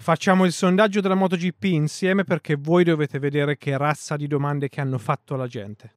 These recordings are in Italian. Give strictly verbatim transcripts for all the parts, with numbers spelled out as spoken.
facciamo il sondaggio della MotoGP insieme perché voi dovete vedere che razza di domande che hanno fatto alla gente.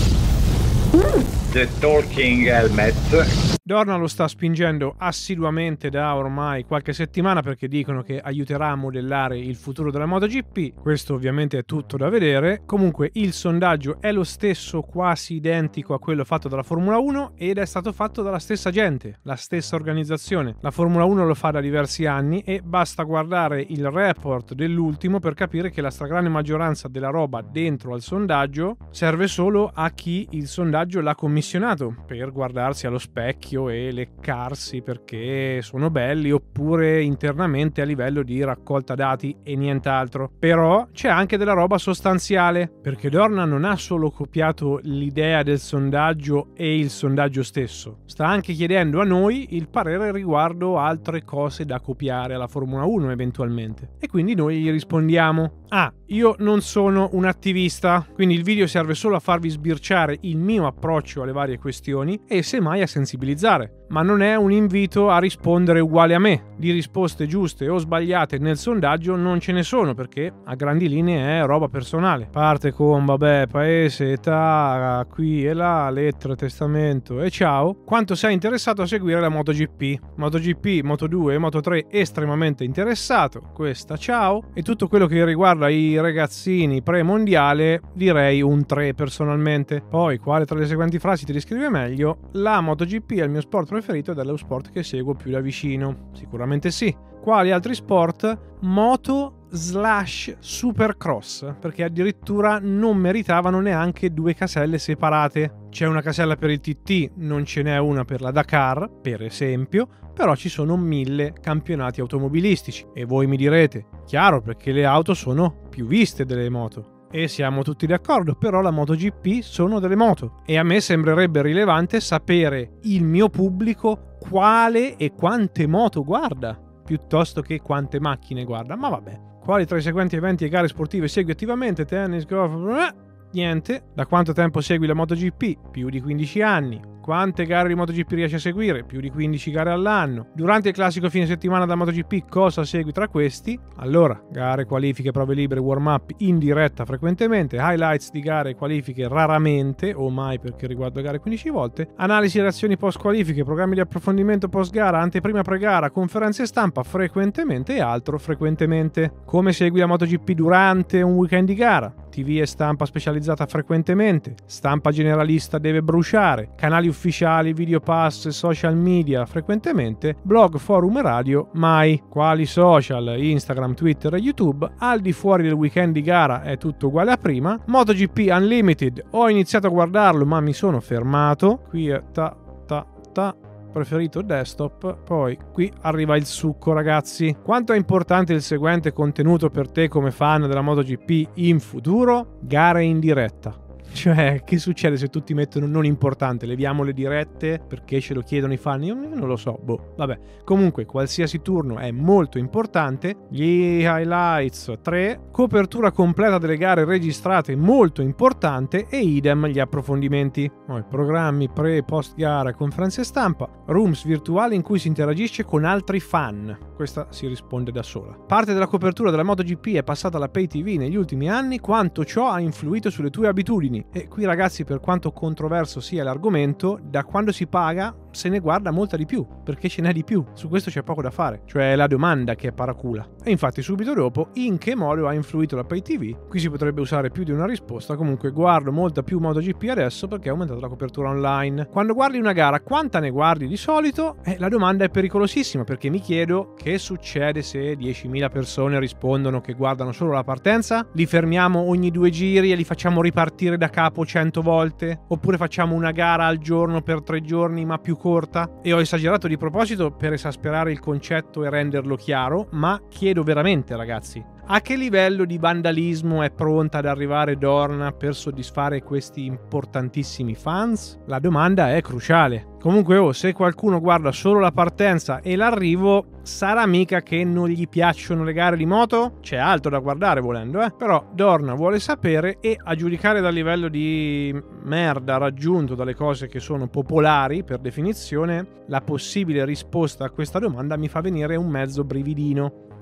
The Talking Helmet. Dorna lo sta spingendo assiduamente da ormai qualche settimana perché dicono che aiuterà a modellare il futuro della MotoGP. Questo ovviamente è tutto da vedere. Comunque il sondaggio è lo stesso, quasi identico a quello fatto dalla Formula uno ed è stato fatto dalla stessa gente, la stessa organizzazione. La Formula uno lo fa da diversi anni e basta guardare il report dell'ultimo per capire che la stragrande maggioranza della roba dentro al sondaggio serve solo a chi il sondaggio l'ha commissionato per guardarsi allo specchio e leccarsi perché sono belli, oppure internamente a livello di raccolta dati e nient'altro. Però c'è anche della roba sostanziale, perché Dorna non ha solo copiato l'idea del sondaggio e il sondaggio stesso, sta anche chiedendo a noi il parere riguardo altre cose da copiare alla Formula uno eventualmente, e quindi noi gli rispondiamo. Ah, io non sono un attivista, quindi il video serve solo a farvi sbirciare il mio approccio alle varie questioni e semmai a sensibilizzare, ma non è un invito a rispondere uguale a me. Di risposte giuste o sbagliate nel sondaggio non ce ne sono, perché a grandi linee è roba personale. Parte con vabbè, paese, età, qui e là, lettera, testamento e ciao. Quanto sei interessato a seguire la MotoGP? MotoGP, Moto due e Moto tre estremamente interessato, questa ciao. E tutto quello che riguarda i ragazzini pre-mondiale direi un tre personalmente. Poi quale tra le seguenti frasi ti descrive meglio? La MotoGP è il mio sport preferito ed è lo sport che seguo più da vicino. Sicuramente sì. Quali altri sport? Moto slash supercross, perché addirittura non meritavano neanche due caselle separate. C'è una casella per il T T, non ce n'è una per la Dakar, per esempio, però ci sono mille campionati automobilistici. E voi mi direte, chiaro, perché le auto sono più viste delle moto. E siamo tutti d'accordo, però la MotoGP sono delle moto. E a me sembrerebbe rilevante sapere il mio pubblico quale e quante moto guarda, piuttosto che quante macchine guarda. Ma vabbè. Quali tra i seguenti eventi e gare sportive segui attivamente? Tennis, golf... Niente. Da quanto tempo segui la MotoGP? Più di quindici anni. Quante gare di MotoGP riesci a seguire? Più di quindici gare all'anno. Durante il classico fine settimana da MotoGP cosa segui tra questi? Allora, gare, qualifiche, prove libere, warm-up in diretta frequentemente, highlights di gare e qualifiche raramente, o mai perché riguardo gare quindici volte, analisi e reazioni post-qualifiche, programmi di approfondimento post-gara, anteprima pre-gara, conferenze stampa frequentemente e altro frequentemente. Come segui la MotoGP durante un weekend di gara? T V e stampa specializzata frequentemente, stampa generalista deve bruciare, canali ufficiali, video pass e social media frequentemente, blog, forum e radio mai. Quali social? Instagram, Twitter e YouTube. Al di fuori del weekend di gara è tutto uguale a prima. MotoGP Unlimited, ho iniziato a guardarlo ma mi sono fermato. Qui è ta ta ta. Preferito desktop. Poi qui arriva il succo, ragazzi. Quanto è importante il seguente contenuto per te come fan della MotoGP in futuro? Gare in diretta. Cioè, che succede se tutti mettono non importante? Leviamo le dirette perché ce lo chiedono i fan? Io non lo so, boh, vabbè. Comunque, qualsiasi turno è molto importante. Gli highlights tre, copertura completa delle gare registrate molto importante e idem gli approfondimenti. Poi, programmi pre e post gara, conferenze stampa, rooms virtuali in cui si interagisce con altri fan. Questa si risponde da sola. Parte della copertura della MotoGP è passata alla Pay T V negli ultimi anni, quanto ciò ha influito sulle tue abitudini. E qui, ragazzi, per quanto controverso sia l'argomento, da quando si paga se ne guarda molta di più, perché ce n'è di più. Su questo c'è poco da fare, cioè la domanda che è paracula. E infatti subito dopo, in che modo ha influito la Pay T V? Qui si potrebbe usare più di una risposta. Comunque guardo molta più MotoGP adesso perché è aumentata la copertura online. Quando guardi una gara, quanta ne guardi di solito? Eh, la domanda è pericolosissima, perché mi chiedo che succede se diecimila persone rispondono che guardano solo la partenza? Li fermiamo ogni due giri e li facciamo ripartire da capo cento volte? Oppure facciamo una gara al giorno per tre giorni ma più corta? E ho esagerato di proposito per esasperare il concetto e renderlo chiaro, ma chiedo veramente, ragazzi, a che livello di vandalismo è pronta ad arrivare Dorna per soddisfare questi importantissimi fans? La domanda è cruciale. Comunque, oh, se qualcuno guarda solo la partenza e l'arrivo, sarà mica che non gli piacciono le gare di moto? C'è altro da guardare volendo, eh? Però Dorna vuole sapere, e a giudicare dal livello di merda raggiunto dalle cose che sono popolari per definizione, la possibile risposta a questa domanda mi fa venire un mezzo brividino.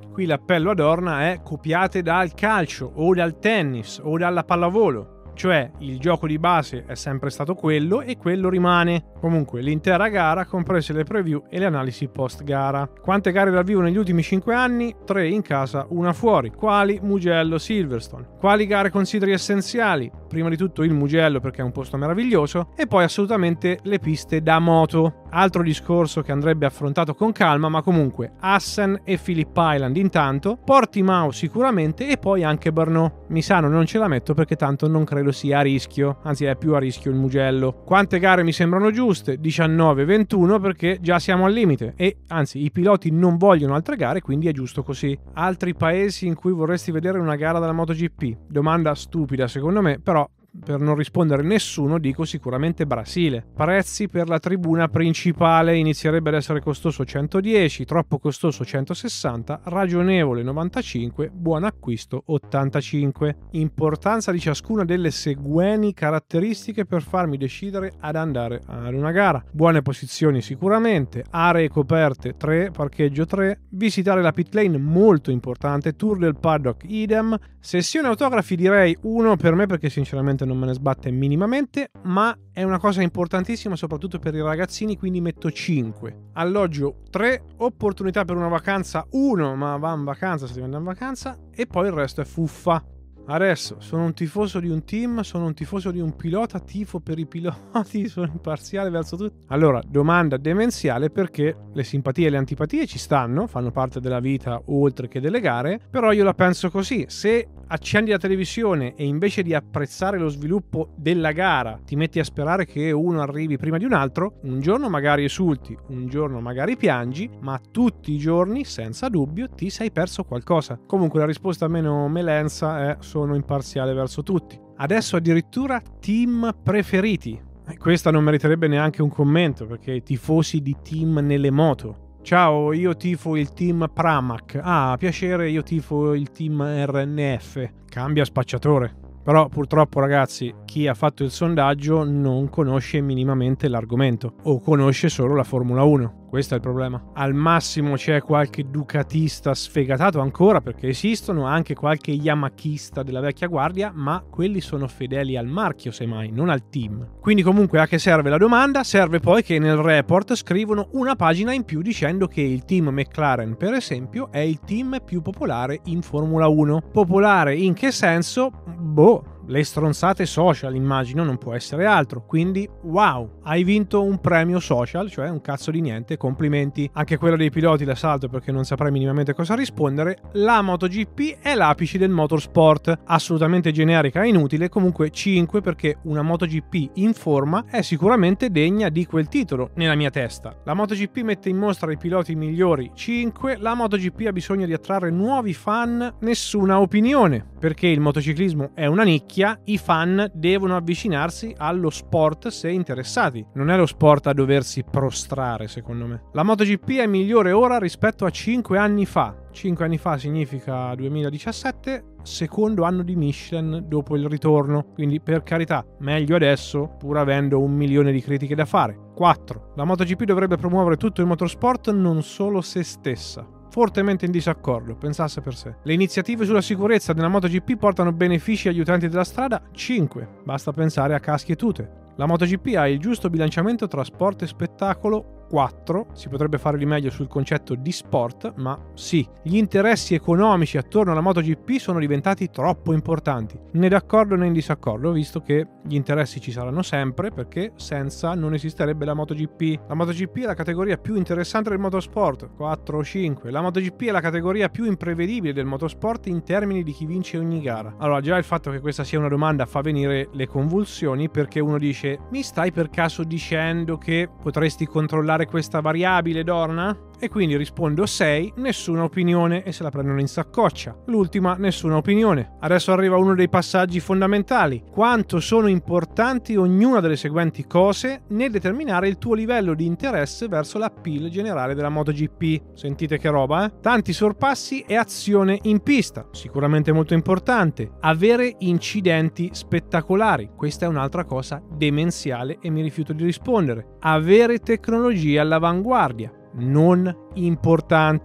Qui l'appello ad Dorna è: copiate dal calcio o dal tennis o dalla pallavolo. Cioè, il gioco di base è sempre stato quello e quello rimane. Comunque, l'intera gara, comprese le preview e le analisi post gara. Quante gare dal vivo negli ultimi cinque anni? tre in casa, una fuori. Quali? Mugello, Silverstone. Quali gare consideri essenziali? Prima di tutto il Mugello, perché è un posto meraviglioso, e poi assolutamente le piste da moto. Altro discorso che andrebbe affrontato con calma, ma comunque Assen e Phillip Island intanto, Portimao sicuramente, e poi anche Brno. Misano non ce la metto perché tanto non credo sia a rischio, anzi è più a rischio il Mugello. Quante gare mi sembrano giuste? diciannove ventuno, perché già siamo al limite e anzi i piloti non vogliono altre gare, quindi è giusto così. Altri paesi in cui vorresti vedere una gara della MotoGP? Domanda stupida secondo me, però per non rispondere nessuno dico sicuramente Brasile. Prezzi per la tribuna principale: inizierebbe ad essere costoso centodieci, troppo costoso centosessanta, ragionevole novantacinque, buon acquisto ottantacinque. Importanza di ciascuna delle seguenti caratteristiche per farmi decidere ad andare ad una gara: buone posizioni sicuramente, aree coperte tre, parcheggio tre, visitare la pit lane molto importante, tour del paddock idem, sessione autografi direi uno per me perché sinceramente non me ne sbatte minimamente, ma è una cosa importantissima soprattutto per i ragazzini, quindi metto cinque. Alloggio tre, opportunità per una vacanza uno, ma va in vacanza se devi andare in vacanza, e poi il resto è fuffa. Adesso sono un tifoso di un team, sono un tifoso di un pilota, tifo per i piloti, sono imparziale verso tutti. Allora, domanda demenziale, perché le simpatie e le antipatie ci stanno, fanno parte della vita oltre che delle gare, però io la penso così: se accendi la televisione e invece di apprezzare lo sviluppo della gara ti metti a sperare che uno arrivi prima di un altro, un giorno magari esulti, un giorno magari piangi, ma tutti i giorni senza dubbio ti sei perso qualcosa. Comunque la risposta meno melenza è: sono imparziale verso tutti. Adesso addirittura team preferiti. E questa non meriterebbe neanche un commento, perché i tifosi di team nelle moto. Ciao, io tifo il team Pramac. Ah, piacere, io tifo il team R N F. Cambia spacciatore. Però purtroppo ragazzi, chi ha fatto il sondaggio non conosce minimamente l'argomento o conosce solo la Formula uno. Questo è il problema. Al massimo c'è qualche ducatista sfegatato ancora, perché esistono, anche qualche yamachista della vecchia guardia, ma quelli sono fedeli al marchio semmai, non al team. Quindi comunque a che serve la domanda? Serve poi che nel report scrivono una pagina in più dicendo che il team McLaren, per esempio, è il team più popolare in Formula uno. Popolare in che senso? Boh, le stronzate social, immagino, non può essere altro. Quindi wow, hai vinto un premio social, cioè un cazzo di niente, complimenti. Anche quello dei piloti la salto perché non saprei minimamente cosa rispondere. La MotoGP è l'apice del motorsport, assolutamente generica e inutile. Comunque cinque, perché una MotoGP in forma è sicuramente degna di quel titolo nella mia testa. La MotoGP mette in mostra i piloti migliori, cinque. La MotoGP ha bisogno di attrarre nuovi fan, nessuna opinione, perché il motociclismo è una nicchia. I fan devono avvicinarsi allo sport se interessati. Non è lo sport a doversi prostrare, secondo me. La MotoGP è migliore ora rispetto a cinque anni fa. cinque anni fa significa duemiladiciassette, secondo anno di Michelin dopo il ritorno. Quindi per carità, meglio adesso, pur avendo un milione di critiche da fare. quattro. La MotoGP dovrebbe promuovere tutto il motorsport, non solo se stessa. Fortemente in disaccordo, pensasse per sé. Le iniziative sulla sicurezza della MotoGP portano benefici agli utenti della strada? cinque. Basta pensare a caschi e tute. La MotoGP ha il giusto bilanciamento tra sport e spettacolo? quattro. Si potrebbe fare di meglio sul concetto di sport, ma sì. Gli interessi economici attorno alla MotoGP sono diventati troppo importanti. Né d'accordo né in disaccordo, visto che gli interessi ci saranno sempre, perché senza non esisterebbe la MotoGP. La MotoGP è la categoria più interessante del motorsport, quattro o cinque. La MotoGP è la categoria più imprevedibile del motorsport in termini di chi vince ogni gara. Allora, già il fatto che questa sia una domanda fa venire le convulsioni, perché uno dice: mi stai per caso dicendo che potresti controllare questa variabile, Dorna? E quindi rispondo sei, nessuna opinione, e se la prendono in saccoccia. L'ultima, nessuna opinione. Adesso arriva uno dei passaggi fondamentali: quanto sono importanti ognuna delle seguenti cose nel determinare il tuo livello di interesse verso l'appeal generale della MotoGP. Sentite che roba, eh? Tanti sorpassi e azione in pista, sicuramente molto importante. Avere incidenti spettacolari, questa è un'altra cosa demenziale e mi rifiuto di rispondere. Avere tecnologia all'avanguardia, non importante.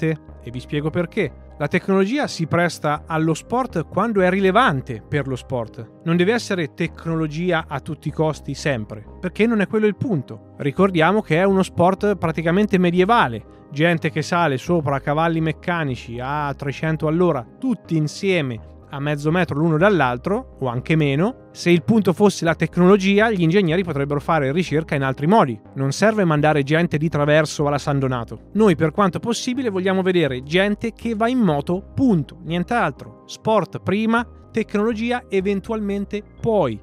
e vi spiego perché. La tecnologia si presta allo sport quando è rilevante per lo sport. Non deve essere tecnologia a tutti i costi sempre, perché non è quello il punto. Ricordiamo che è uno sport praticamente medievale. Gente che sale sopra cavalli meccanici a trecento all'ora, tutti insieme a mezzo metro l'uno dall'altro, o anche meno. Se il punto fosse la tecnologia, gli ingegneri potrebbero fare ricerca in altri modi. Non serve mandare gente di traverso alla San Donato. Noi, per quanto possibile, vogliamo vedere gente che va in moto, punto, nient'altro. Sport prima, tecnologia eventualmente poi.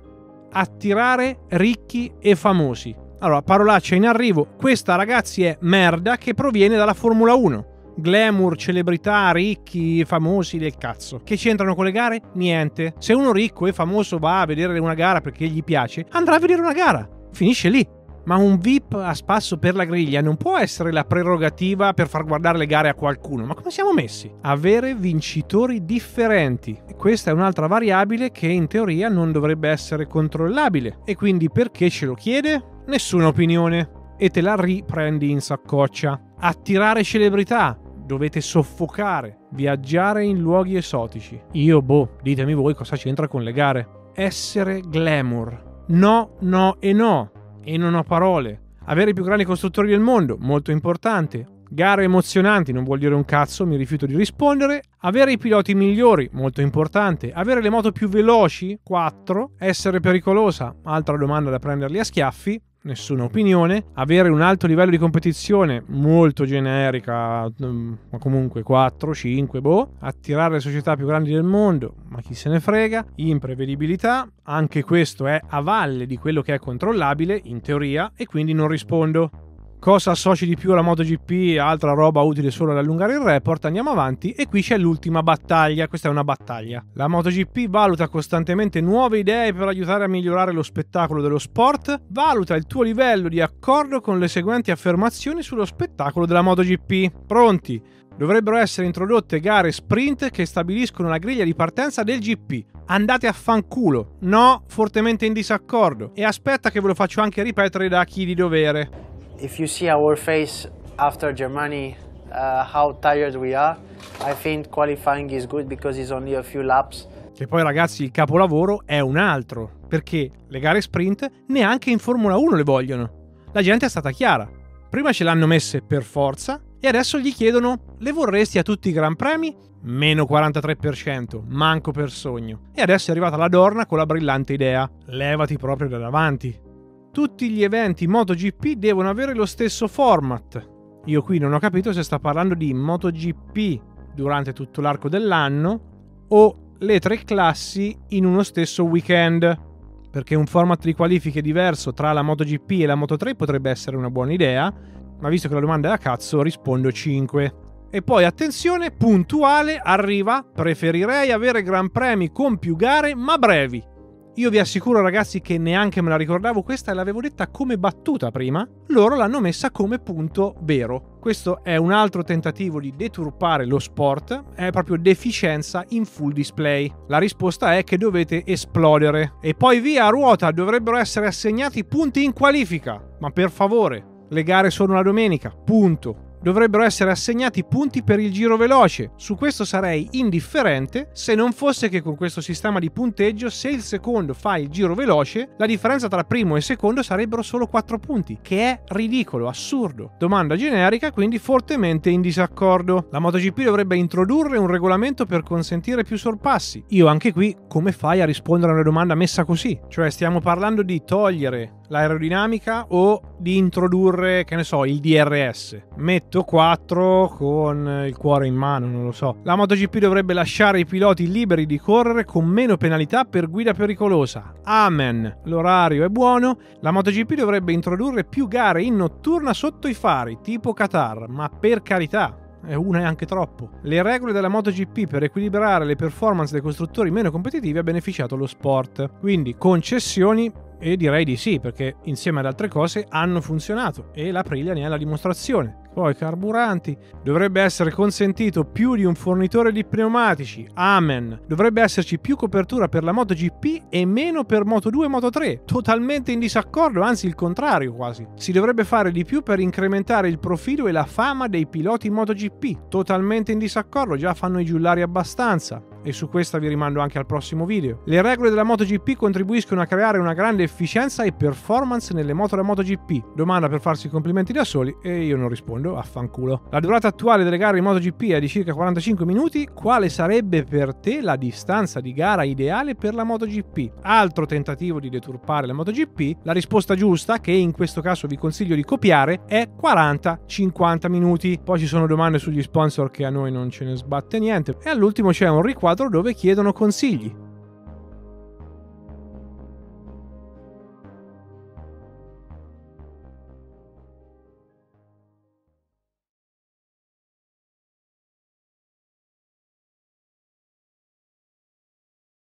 Attirare ricchi e famosi. Allora, parolaccia in arrivo, questa ragazzi è merda che proviene dalla Formula uno. Glamour, celebrità, ricchi, famosi del cazzo. Che c'entrano con le gare? Niente. Se uno ricco e famoso va a vedere una gara perché gli piace, andrà a vedere una gara. Finisce lì. Ma un V I P a spasso per la griglia non può essere la prerogativa per far guardare le gare a qualcuno. Ma come siamo messi? Avere vincitori differenti. E questa è un'altra variabile che in teoria non dovrebbe essere controllabile. E quindi perché ce lo chiede? Nessuna opinione. E te la riprendi in saccoccia. Attirare celebrità. Dovete soffocare, viaggiare in luoghi esotici. Io, boh, ditemi voi cosa c'entra con le gare. Essere glamour. No, no e no. E non ho parole. Avere i più grandi costruttori del mondo, molto importante. Gare emozionanti, non vuol dire un cazzo, mi rifiuto di rispondere. Avere i piloti migliori, molto importante. Avere le moto più veloci, quattro. Essere pericolosa, altra domanda da prenderli a schiaffi. Nessuna opinione. Avere un alto livello di competizione, molto generica, ma comunque quattro, cinque, boh. Attirare le società più grandi del mondo, ma chi se ne frega. Imprevedibilità, anche questo è a valle di quello che è controllabile, in teoria, e quindi non rispondo. Cosa associ di più alla MotoGP? Altra roba utile solo ad allungare il report. Andiamo avanti e qui c'è l'ultima battaglia. Questa è una battaglia. La MotoGP valuta costantemente nuove idee per aiutare a migliorare lo spettacolo dello sport. Valuta il tuo livello di accordo con le seguenti affermazioni sullo spettacolo della MotoGP. Pronti? Dovrebbero essere introdotte gare sprint che stabiliscono la griglia di partenza del G P. Andate a fanculo. No, fortemente in disaccordo. E aspetta che ve lo faccio anche ripetere da chi di dovere. If you see our face after Germany, uh, how tired we are, I think qualifying is good because it's only a few laps. Che poi ragazzi il capolavoro è un altro, perché le gare sprint neanche in Formula uno le vogliono. La gente è stata chiara. Prima ce l'hanno messe per forza e adesso gli chiedono: le vorresti a tutti i Gran Premi? Meno quarantatré per cento, manco per sogno. E adesso è arrivata la Dorna con la brillante idea: levati proprio da davanti. Tutti gli eventi MotoGP devono avere lo stesso format. Io qui non ho capito se sta parlando di MotoGP durante tutto l'arco dell'anno o le tre classi in uno stesso weekend, perché un format di qualifiche diverso tra la MotoGP e la Moto tre potrebbe essere una buona idea, ma visto che la domanda è a cazzo rispondo cinque. E poi attenzione, puntuale, arriva: preferirei avere Gran Premi con più gare ma brevi. Io vi assicuro ragazzi che neanche me la ricordavo questa e l'avevo detta come battuta prima. Loro l'hanno messa come punto vero. Questo è un altro tentativo di deturpare lo sport, è proprio deficienza in full display. La risposta è che dovete esplodere. E poi via a ruota, dovrebbero essere assegnati punti in qualifica. Ma per favore, le gare sono la domenica, punto. Dovrebbero essere assegnati punti per il giro veloce. Su questo sarei indifferente se non fosse che con questo sistema di punteggio, se il secondo fa il giro veloce, la differenza tra primo e secondo sarebbero solo quattro punti, che è ridicolo, assurdo. Domanda generica, quindi fortemente in disaccordo. La MotoGP dovrebbe introdurre un regolamento per consentire più sorpassi. Io anche qui, come fai a rispondere a una domanda messa così? Cioè stiamo parlando di togliere l'aerodinamica o di introdurre, che ne so, il D R S. Metto quattro con il cuore in mano, non lo so. La MotoGP dovrebbe lasciare i piloti liberi di correre con meno penalità per guida pericolosa. Amen. L'orario è buono. La MotoGP dovrebbe introdurre più gare in notturna sotto i fari, tipo Qatar, ma per carità. E una è anche troppo. Le regole della MotoGP per equilibrare le performance dei costruttori meno competitivi ha beneficiato lo sport. Quindi concessioni. E direi di sì, perché insieme ad altre cose hanno funzionato e l'Aprilia ne è la dimostrazione. Poi carburanti. Dovrebbe essere consentito più di un fornitore di pneumatici. Amen. Dovrebbe esserci più copertura per la MotoGP e meno per Moto due e Moto tre. Totalmente in disaccordo, anzi il contrario quasi. Si dovrebbe fare di più per incrementare il profilo e la fama dei piloti MotoGP. Totalmente in disaccordo, già fanno i giullari abbastanza. E su questa vi rimando anche al prossimo video. Le regole della MotoGP contribuiscono a creare una grande efficienza e performance nelle moto da MotoGP. Domanda per farsi i complimenti da soli e io non rispondo, affanculo. La durata attuale delle gare in MotoGP è di circa quarantacinque minuti. Quale sarebbe per te la distanza di gara ideale per la MotoGP? Altro tentativo di deturpare la MotoGP. La risposta giusta, che in questo caso vi consiglio di copiare, è quaranta cinquanta minuti. Poi ci sono domande sugli sponsor che a noi non ce ne sbatte niente. E all'ultimo c'è un riquadro dove chiedono consigli.